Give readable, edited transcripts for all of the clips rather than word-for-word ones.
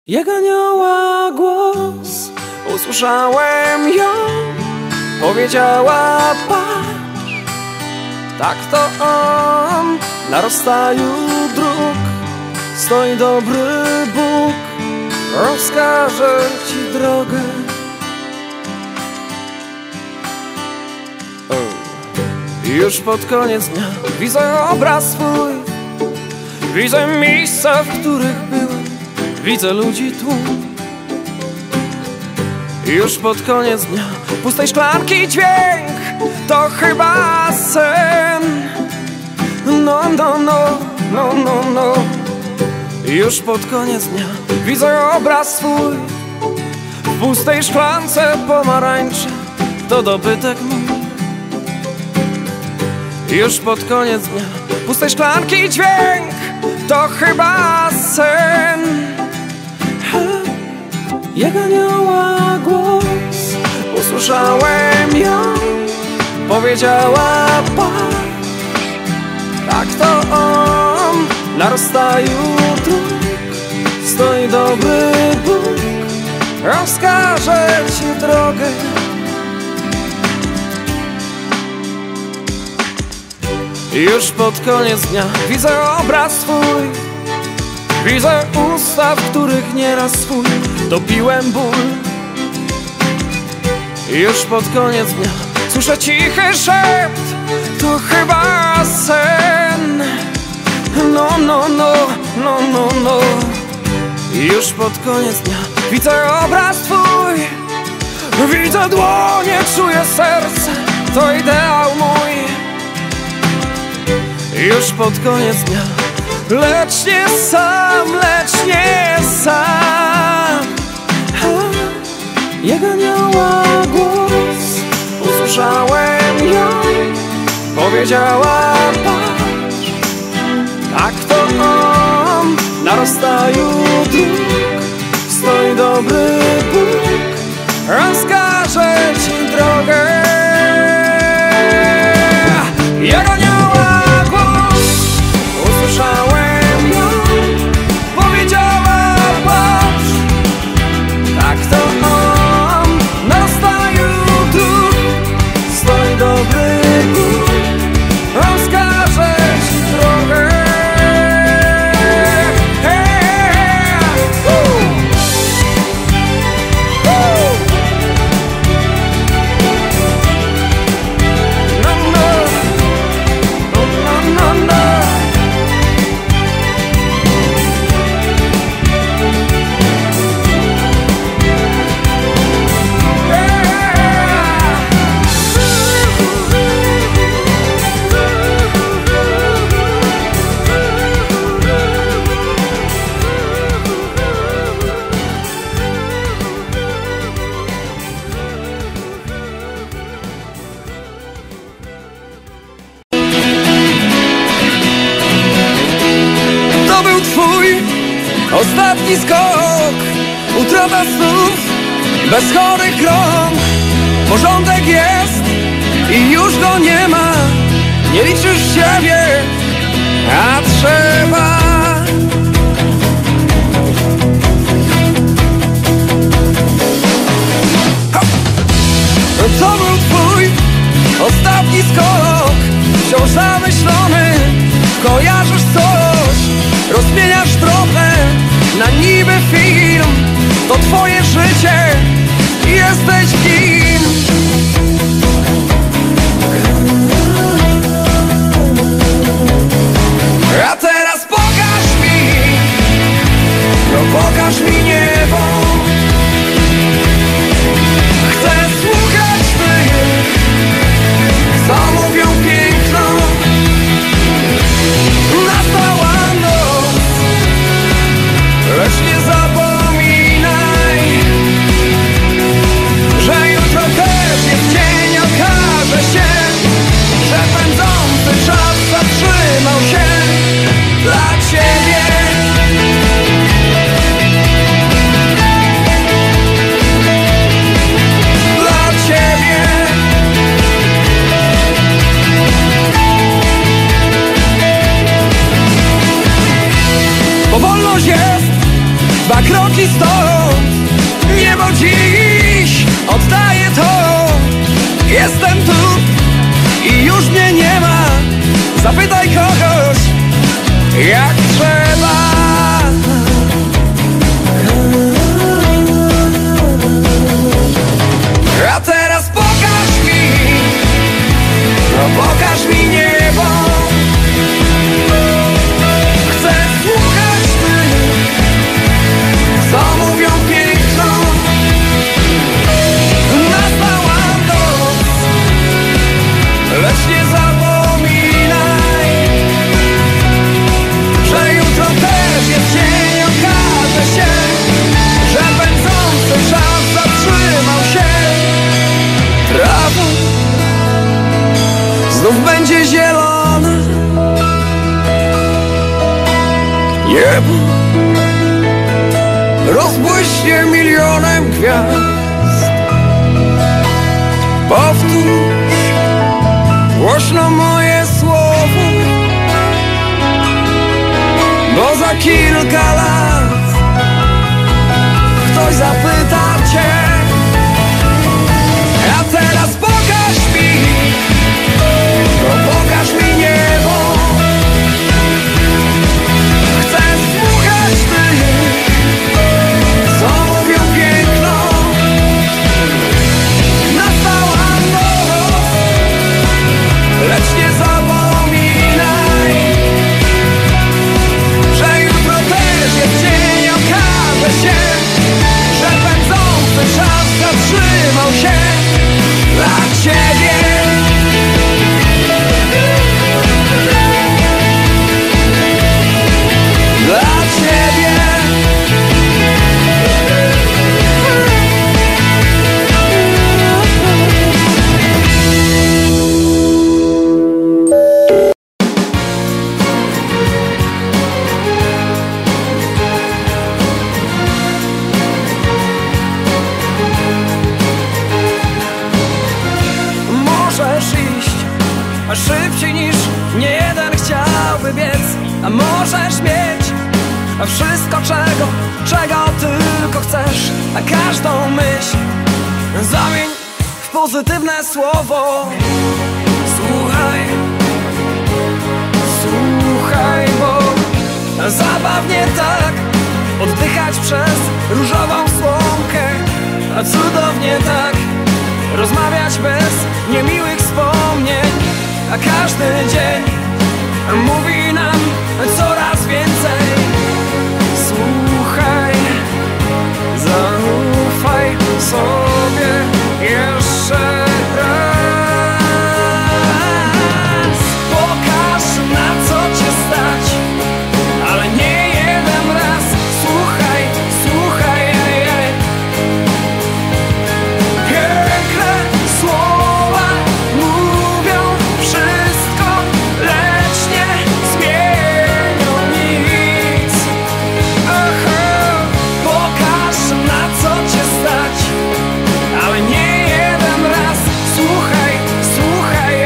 Jak anioła głos usłyszałem ją, powiedziała: patrz, tak to on, na rozstaju dróg stoi dobry Bóg, rozkaże ci drogę. Już pod koniec dnia widzę obraz swój, widzę miejsca, w których byłem, widzę ludzi tłum. Już pod koniec dnia pustej szklanki dźwięk to chyba sen. No, no, no, no, no, no. Już pod koniec dnia widzę obraz swój, w pustej szklance pomarańcze to dobytek mój. Już pod koniec dnia pustej szklanki dźwięk to chyba sen. Jak anioła głos usłyszałem ją, powiedziała: patrz, tak to on, na rozstaju dróg stoi dobry Bóg, rozkaże ci drogę. Już pod koniec dnia widzę obraz swój, widzę usta, w których nieraz swój topiłem ból. Już pod koniec dnia słyszę cichy szept, to chyba sen. No, no, no, no, no, no. Już pod koniec dnia widzę obraz twój, widzę dłonie, czuję serce, to ideał mój. Już pod koniec dnia, lecz nie sam, lecz nie sam. Jak anioła głos usłyszałem ją, powiedziała: patrz, tak to on, na rozstaju dróg stoi dobry Bóg, rozkaże ci drogę. Jak anioła głos usłyszałem ją, powiedziała: patrz, tak to on, na rozstaju dróg stoi dobry Bóg, rozkaże ci drogę. Ostatni skok, utrata snów, bez chorych rąk. Porządek jest i już go nie ma, nie liczysz siebie, a trzeba. To był twój ostatni skok, wciąż zamyślony, kojarzysz coś, rozmieniasz trochę na niby film. To twoje życie, jesteś kim? A teraz pokaż stąd. Niebo dziś oddaję to. Jestem tu i już mnie nie ma. Zapytaj kogoś, jak trzeba. A teraz pokaż mi, no pokaż mi niebo. Chcę słuchać tych, co mówią piękno. Nastała noc, lecz nie zapominaj, że jutro też jest dzień. Okaże się, że pędzący czas zatrzymał się. Trawa znów będzie zielona, niebo rozbłyśnie milionem gwiazd. Powtórz głośno moje słowo, bo za kilka lat ktoś zapyta cię. A teraz pokaż mi, no pokaż mi niebo. Chcę słuchać tych, co mówią piękno. Nastała noc, lecz nie zapominaj, że jutro też jest dzień. Okaże się, że pędzący czas zatrzymał się dla ciebie. Dla ciebie. Możesz iść szybciej niż niejeden chciałby biec. A możesz mieć wszystko, czego tylko chcesz. A każdą myśl zamień w pozytywne słowo. Słuchaj, słuchaj, bo zabawnie tak oddychać przez różową słomkę. A cudownie tak rozmawiać bez niemiłych wspomnień. A każdy dzień mówi nam coraz więcej. Słuchaj, zaufaj sobie jeszcze raz. Pokaż, na co cię stać, ale nie jeden raz. Słuchaj, słuchaj, piękne słowa mówią wszystko, lecz nie zmienią nic. Aha, pokaż, na co cię stać, ale nie jeden raz. Słuchaj, słuchaj,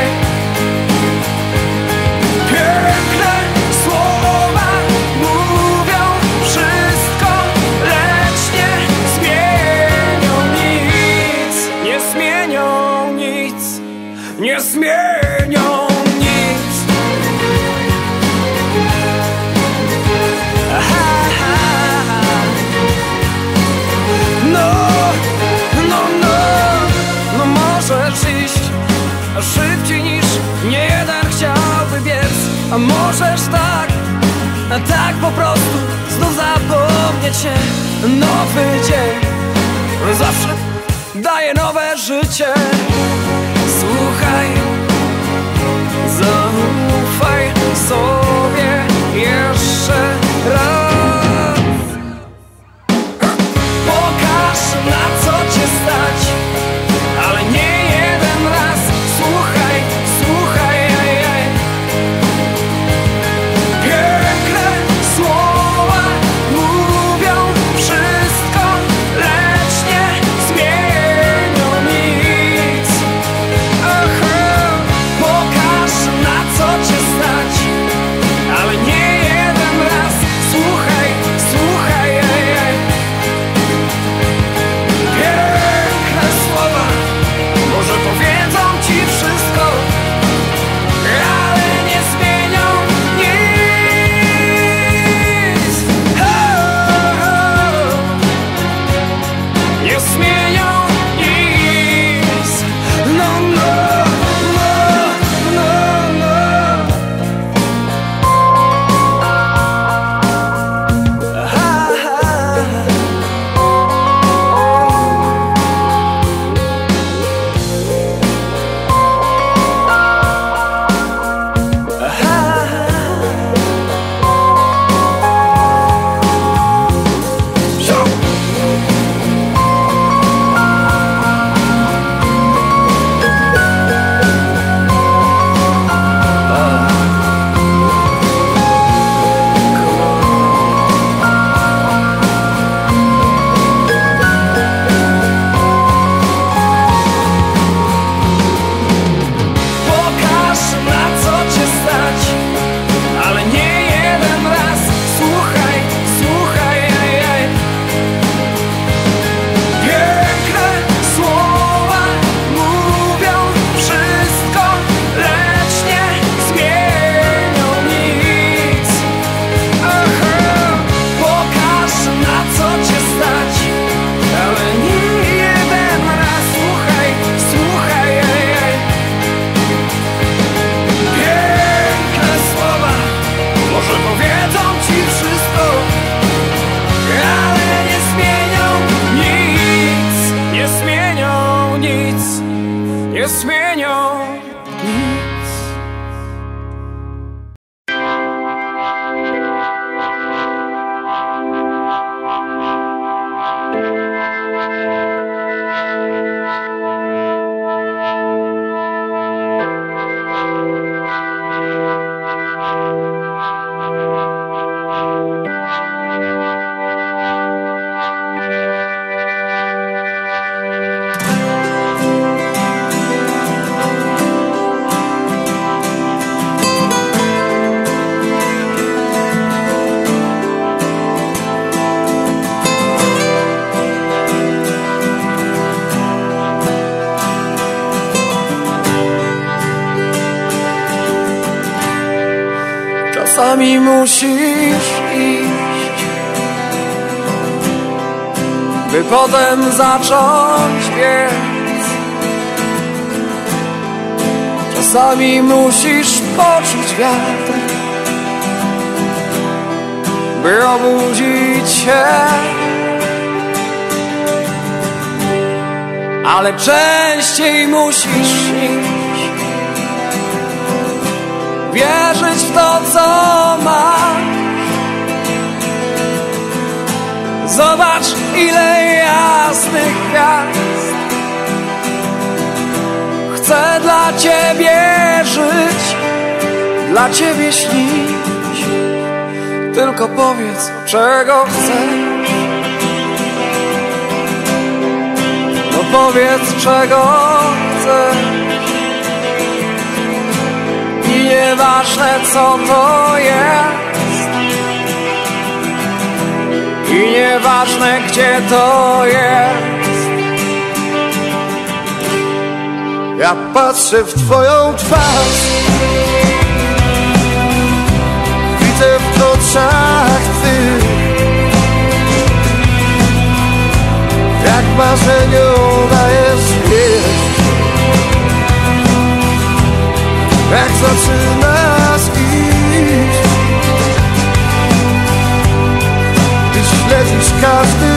piękne słowa mówią wszystko, lecz nie zmienią nic. Nie zmienią nic, nie zmienią nic. Aha, no, no, no, no możesz iść szybciej niż niejeden chciałby biec. A możesz tak, tak po prostu znów zapomnieć się. Nowy dzień zawsze daje nowe życie. Słuchaj, zaufaj sobie jeszcze raz. Pokaż, na co cię stać, ale nie jeden raz. Słuchaj, słuchaj, piękne słowa mówią wszystko, lecz nie zmienią nic. Czasami musisz iść, by potem zacząć biec. Czasami musisz poczuć wiatr, by obudzić się. Ale częściej musisz śnić, wierzyć w to, co masz. Zobacz, ile jasnych gwiazd. Chcę dla Ciebie żyć, dla Ciebie śnić. Tylko powiedz, czego chcesz. No powiedz, czego chcesz. I nieważne, co to jest, i nieważne, gdzie to jest. Ja patrzę w Twoją twarz, widzę w oczach Twych, jak marzeniom dajesz wieść, jak zaczynasz iść. Ty śledzisz każdy